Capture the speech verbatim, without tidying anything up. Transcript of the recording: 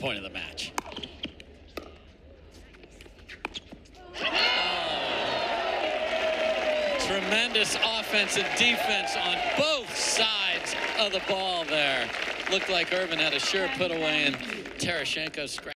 point of the match. Tremendous offense and defense on both sides of the ball there. Looked like Urban had a sure put away, and Tereschenko scratched.